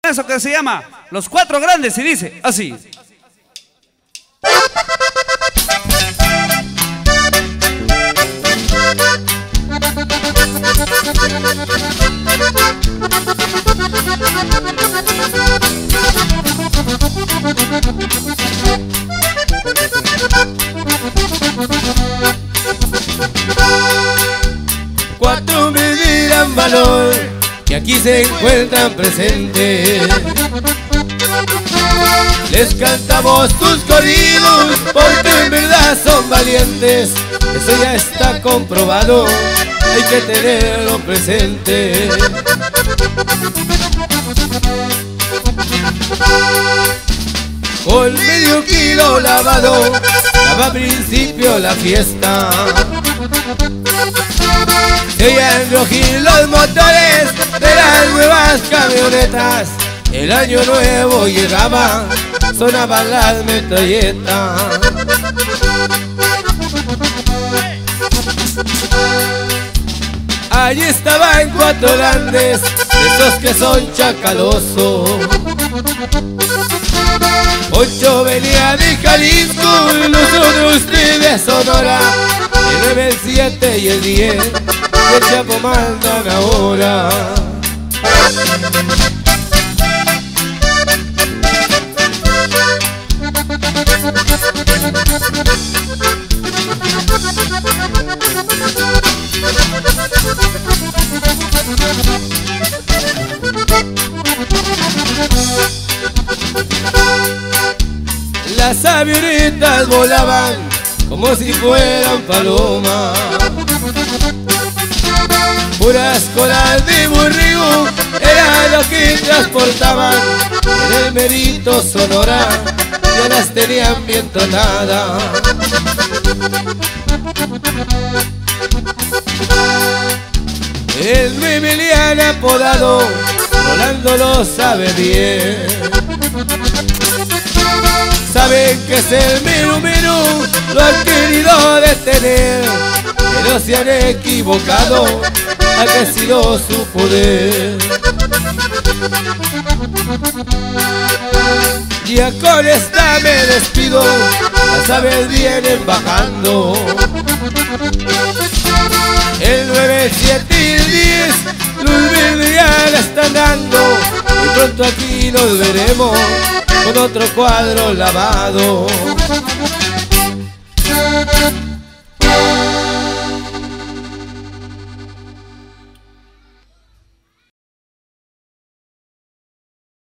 Eso que se llama Los Cuatro Grandes y dice así. Cuatro me dirán valor que aquí se encuentran presentes. Les cantamos tus corridos porque en verdad son valientes. Eso ya está comprobado, hay que tenerlo presente. Con medio kilo lavado, daba principio la fiesta. Se oían rugir los motores de las nuevas camionetas. El año nuevo llegaba, sonaban las metralletas. Allí estaban cuatro grandes, esos que son chacalosos. Ocho venía de Jalisco y los otros de Sonora. El 9, el 7 y el 10 de Chapo mandan ahora. Las avionetas volaban como si fueran palomas. Puras colas de borrego era lo que transportaban. En el Merito Sonora ya las tenían bien tratadas. El 9 le han apodado, Rolando lo sabe bien. Saben que es el mero mero, lo han querido detener, pero se han equivocado, ha crecido su poder. Ya con esta me despido, las aves vienen bajando. El 9, el 7 y el 10, luz verde ya la están dando, y pronto aquí nos veremos con otro cuadro lavado.